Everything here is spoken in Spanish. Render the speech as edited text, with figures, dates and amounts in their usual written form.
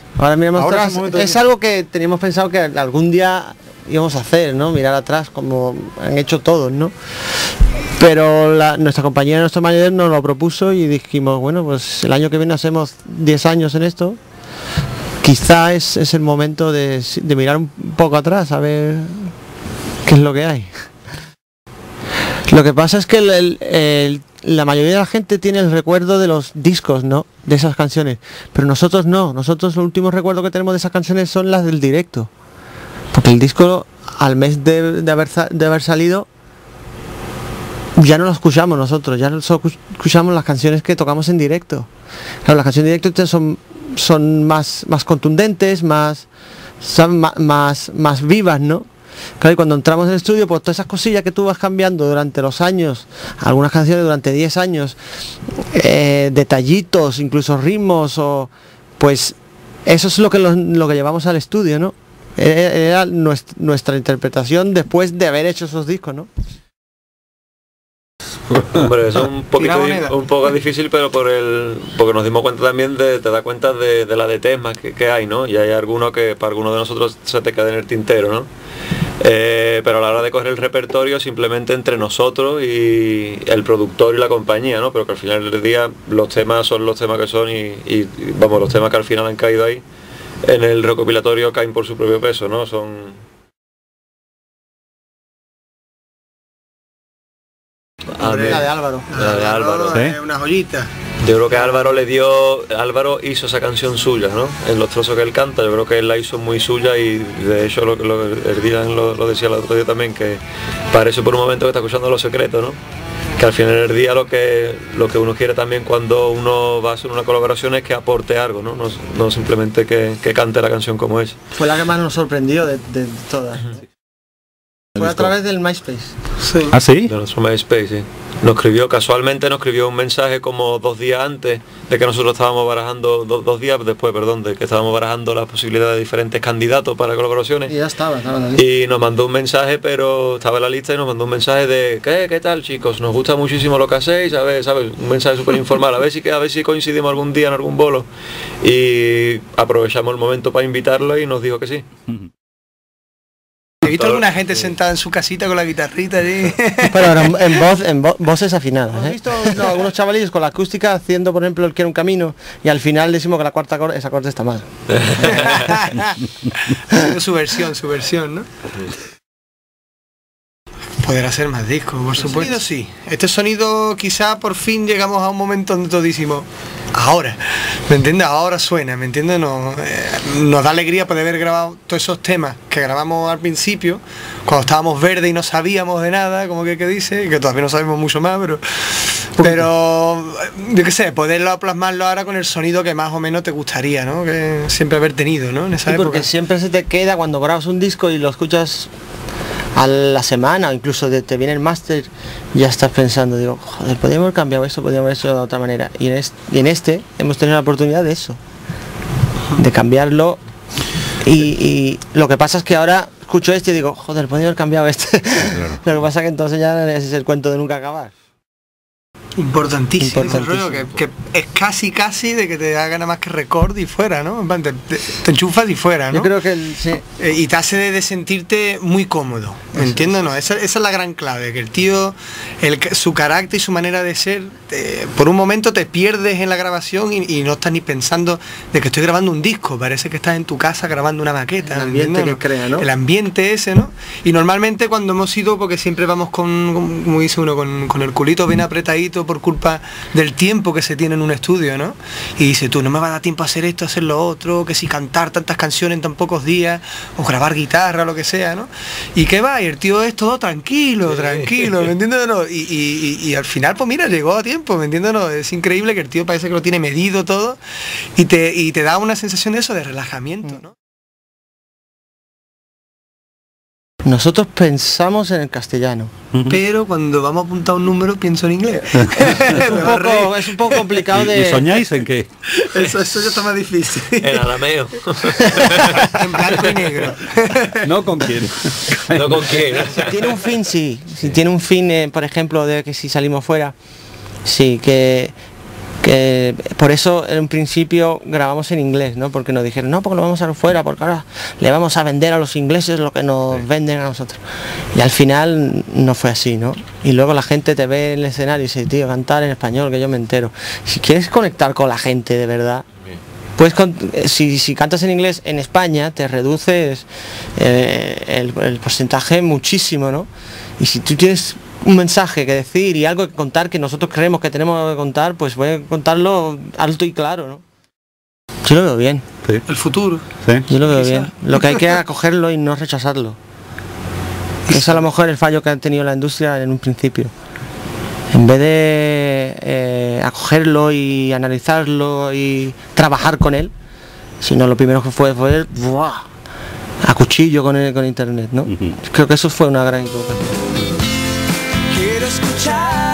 Ahora miramos Ahora atrás. Es algo que teníamos pensado que algún día íbamos a hacer, ¿no? Mirar atrás como han hecho todos, ¿no? Pero nuestra compañía, nuestro manager nos lo propuso y dijimos, bueno, pues el año que viene hacemos 10 años en esto. Quizá es el momento de mirar un poco atrás, a ver qué es lo que hay. Lo que pasa es que la mayoría de la gente tiene el recuerdo de los discos, ¿no? De esas canciones. Pero nosotros no. Nosotros los últimos recuerdos que tenemos de esas canciones son las del directo. Porque el disco, al mes de haber salido, ya no lo escuchamos nosotros. Ya no solo escuchamos las canciones que tocamos en directo. Claro, las canciones en directo son más contundentes, más vivas, ¿no? Claro, y cuando entramos en el estudio, pues todas esas cosillas que tú vas cambiando durante los años, algunas canciones durante 10 años, detallitos, incluso ritmos, pues eso es lo que llevamos al estudio, ¿no? Era nuestra interpretación después de haber hecho esos discos, ¿no? Hombre, eso es un poco difícil, pero porque nos dimos cuenta también te das cuenta de la de temas que hay, ¿no? Y hay algunos que para algunos de nosotros se te queda en el tintero, ¿no? Pero a la hora de coger el repertorio simplemente entre nosotros y el productor y la compañía, ¿no? Pero que al final del día los temas son los temas que son y vamos, los temas que al final han caído ahí en el recopilatorio caen por su propio peso, ¿no? La de Álvaro. La de Álvaro, ¿sí? Es una joyita. Yo creo que Álvaro hizo esa canción suya, ¿no? En los trozos que él canta, yo creo que él la hizo muy suya y de hecho el Dylan lo decía el otro día también, que parece por un momento que está escuchando Los Secretos, ¿no? Que al final del día lo que uno quiere también cuando uno va a hacer una colaboración es que aporte algo, ¿no? No simplemente que cante la canción como es. Fue la que más nos sorprendió de todas. Fue a través del MySpace. Sí. ¿Ah, sí? De nuestro MySpace, sí. Casualmente nos escribió un mensaje como 2 días antes de que nosotros estábamos barajando, 2 días después, perdón, de que estábamos barajando la posibilidad de diferentes candidatos para colaboraciones. Y ya estaba en la lista. Y nos mandó un mensaje, pero estaba en la lista y nos mandó un mensaje de ¿qué tal, chicos? Nos gusta muchísimo lo que hacéis, ¿sabes? Un mensaje súper informal, a ver si coincidimos algún día en algún bolo. Y aprovechamos el momento para invitarlo y nos dijo que sí. He visto alguna gente sentada en su casita con la guitarrita allí. Pero en voces afinadas, ¿eh? He visto algunos chavalillos con la acústica haciendo, por ejemplo, el Quiero un camino, y al final decimos que la cuarta esa acorde está mal. su versión, ¿no? Podrá ser más discos, por supuesto. Sí. Este sonido quizá por fin llegamos a un momento donde todos decimos, ahora, ¿me entiendes? Ahora suena, ¿me entiendes? Nos da alegría poder haber grabado todos esos temas que grabamos al principio, cuando estábamos verdes y no sabíamos de nada, como que dice, que todavía no sabemos mucho más, pero yo qué sé, poderlo plasmarlo ahora con el sonido que más o menos te gustaría, ¿no? Que siempre haber tenido, ¿no? En esa época. Porque siempre se te queda cuando grabas un disco y lo escuchas a la semana o incluso te viene el máster, ya estás pensando, digo, joder, podríamos haber cambiado esto, podríamos haber hecho de otra manera, y en este hemos tenido la oportunidad de eso, de cambiarlo, y lo que pasa es que ahora escucho este y digo, joder, podría haber cambiado este. Claro. Lo que pasa es que entonces ya ese es el cuento de nunca acabar. Importantísimo. Rollo que es casi de que te haga nada más que record y fuera, ¿no? Te enchufas y fuera, ¿no? Yo creo que sí. Y te hace de sentirte muy cómodo, ¿me entiendes? No, esa es la gran clave, que el tío, su carácter y su manera de ser, por un momento te pierdes en la grabación y no estás ni pensando de que estoy grabando un disco, parece que estás en tu casa grabando una maqueta. El ambiente que crea, ¿no? El ambiente ese, ¿no? Y normalmente cuando hemos ido, porque siempre vamos como dice uno, con el culito bien apretadito por culpa del tiempo que se tiene en un estudio, ¿no? Y dice, tú, no me va a dar tiempo a hacer esto, a hacer lo otro, que si cantar tantas canciones en tan pocos días, o grabar guitarra, lo que sea, ¿no? Y qué va, y el tío es todo tranquilo, ¿me entiendes? ¿No? Y al final, pues mira, llegó a tiempo, ¿me entiendes? ¿No? Es increíble que el tío parece que lo tiene medido todo, y te da una sensación de eso, de relajamiento, ¿no? Nosotros pensamos en el castellano. Pero cuando vamos a apuntar un número pienso en inglés. Es un poco complicado de... ¿Y soñáis en qué? Eso ya está más difícil. En arameo. En blanco y negro. ¿No con quién? No con quién. Si tiene un fin, sí. Si tiene un fin, por ejemplo, de que si salimos fuera, sí, que que por eso en un principio grabamos en inglés, ¿no? Porque nos dijeron, no, porque lo vamos a hacer fuera, porque ahora le vamos a vender a los ingleses lo que nos venden a nosotros. Y al final no fue así, ¿no? Y luego la gente te ve en el escenario y dice, tío, cantar en español, que yo me entero. Si quieres conectar con la gente de verdad, pues si cantas en inglés en España te reduces el porcentaje muchísimo, ¿no? Y si tú tienes un mensaje que decir y algo que contar que nosotros creemos que tenemos que contar, pues voy a contarlo alto y claro, ¿no? Yo lo veo bien. Sí. El futuro. Sí. Yo lo veo bien. Lo que hay que es acogerlo y no rechazarlo. Que es a lo mejor el fallo que ha tenido la industria en un principio. En vez de acogerlo y analizarlo y trabajar con él, sino lo primero que fue ¡buah! A cuchillo con internet, ¿no? Creo que eso fue una gran equivocación. Quiero escuchar